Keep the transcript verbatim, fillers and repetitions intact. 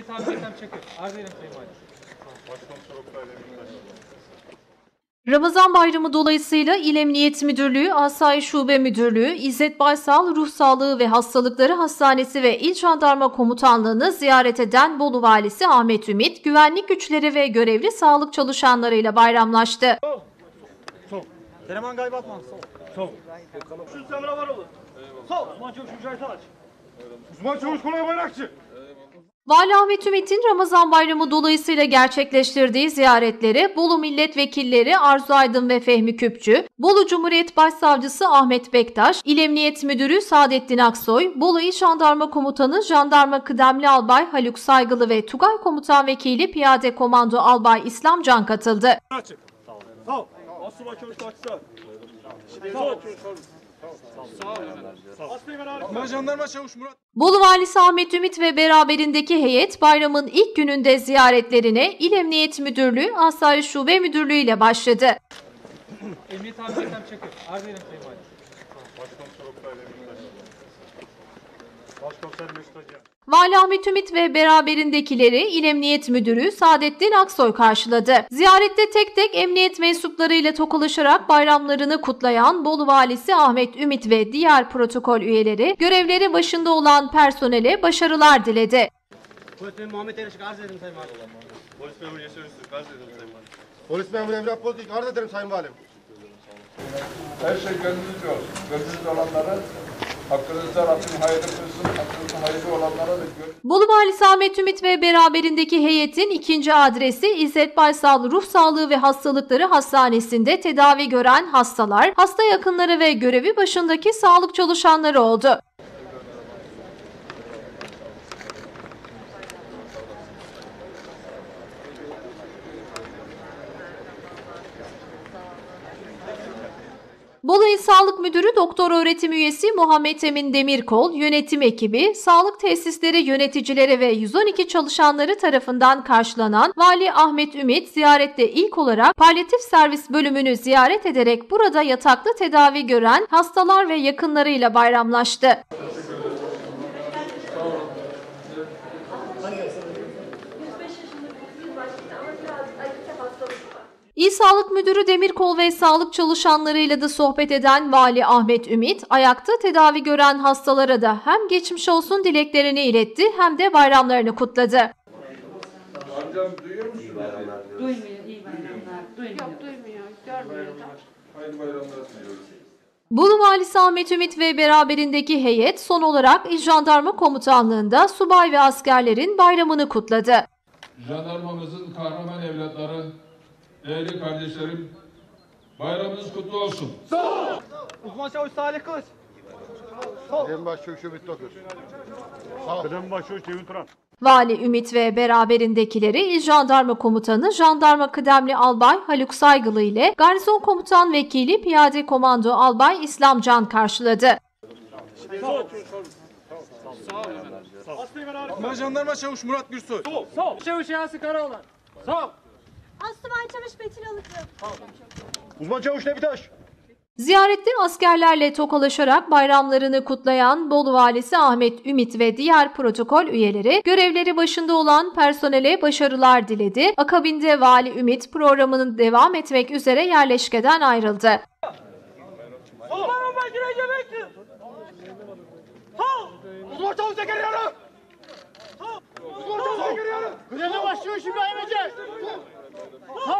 Emniyet Amir Ethem Çakır. Arz ederim Sayın Valim. Ramazan Bayramı dolayısıyla İl Emniyet Müdürlüğü, Asayiş Şube Müdürlüğü, İzzet Baysal Ruh Sağlığı ve Hastalıkları Hastanesi ve İl Jandarma Komutanlığı'nı ziyaret eden Bolu Valisi Ahmet Ümit, güvenlik güçleri ve görevli sağlık çalışanlarıyla bayramlaştı. Sol. Sol. Teleman kaybatmaz. Sol. Sol. Şu Semra var olur. Sol. Uzman Çavuş Mücahit Ağaç. Uzman Çavuş Kolay Bayrakçı. Vali Ahmet Ümit'in Ramazan Bayramı dolayısıyla gerçekleştirdiği ziyaretleri Bolu Milletvekilleri Arzu Aydın ve Fehmi Küpçü, Bolu Cumhuriyet Başsavcısı Ahmet Bektaş, İl Emniyet Müdürü Saadettin Aksoy, Bolu İl Jandarma Komutanı Jandarma Kıdemli Albay Haluk Saygılı ve Tugay Komutan Vekili Piyade Komando Albay İslam Can katıldı. Açık. Sağ ol. Sağ ol. Asubay Çavuş Taçsız. Sağ ol. Sağ ol. Jandarma Çavuş Murat. Bolu Valisi Ahmet Ümit ve beraberindeki heyet bayramın ilk gününde ziyaretlerine İl Emniyet Müdürlüğü, Asayiş Şube Müdürlüğü ile başladı. Emniyet Amir Ethem Çakır. Arz ederim Sayın Valim. Vali Ahmet Ümit ve beraberindekileri İl Emniyet Müdürü Saadettin Aksoy karşıladı. Ziyarette tek tek emniyet mensuplarıyla tokalaşarak bayramlarını kutlayan Bolu Valisi Ahmet Ümit ve diğer protokol üyeleri görevleri başında olan personele başarılar diledi. Polis memuru Muhammed Erişik arz ederim Sayın Valim. Polis memuru Yaşar Üstü arz ederim Sayın Valim. Polis memuru Emrah Politik arz ederim Sayın Valim. Her şey gönlünüzce olsun. Gönlünüzce olanlara hakkınızda Rabbim hayırlı kılsın. Hakkınızda hayırlı olanlara da gönlünüzce. Bolu Valisi Ahmet Ümit ve beraberindeki heyetin ikinci adresi İzzet Baysal Ruh Sağlığı ve Hastalıkları Hastanesi'nde tedavi gören hastalar, hasta yakınları ve görevi başındaki sağlık çalışanları oldu. Bolu İl Sağlık Müdürü Doktor Öğretim Üyesi Muhammed Emin Demirkol, yönetim ekibi, sağlık tesisleri yöneticileri ve yüz on iki çalışanları tarafından karşılanan Vali Ahmet Ümit, ziyarette ilk olarak palyatif servis bölümünü ziyaret ederek burada yataklı tedavi gören hastalar ve yakınlarıyla bayramlaştı. İl Sağlık Müdürü Demirkol ve sağlık çalışanlarıyla da sohbet eden Vali Ahmet Ümit, ayakta tedavi gören hastalara da hem geçmiş olsun dileklerini iletti hem de bayramlarını kutladı. Amcam duyuyor musun? Duymuyor, iyi bayramlar. Duymuyor. Yok, duymuyor, görmüyor da. Hayırlı bayramlar diliyoruz. Bolu Valisi Ahmet Ümit ve beraberindeki heyet son olarak İl Jandarma Komutanlığı'nda subay ve askerlerin bayramını kutladı. Jandarmamızın kahraman evlatları, değerli kardeşlerim, bayramınız kutlu olsun. Sol. Uzman Çavuş Salih Kılıç. Sol. Kıdem Başçavuş Ümit Tokur. Kıdem Başçavuş Cevin Turan. Vali Ümit ve beraberindekileri İl Jandarma Komutanı Jandarma Kıdemli Albay Haluk Saygılı ile Garnizon Komutan Vekili Piyade Komando Albay İslam Can karşıladı. Sol. Uzman Jandarma Çavuş Murat Gürsoy. Sol. Sol. Çavuş Yasin Karaoğlan. Sol. Asubay Çavuş Betül Alıcı. Uzman Çavuş Nebitaş. Ziyarette askerlerle tokalaşarak bayramlarını kutlayan Bolu Valisi Ahmet Ümit ve diğer protokol üyeleri görevleri başında olan personele başarılar diledi. Akabinde Vali Ümit programının devam etmek üzere yerleşkeden ayrıldı. Sol. Ben gireceğim bekle. Sol. Uzman Çavuş Zekeriyalı. Sol. Uzman Çavuş Zekeriyalı. Kıdemli Başçavuş İbrahim Ece. Sol.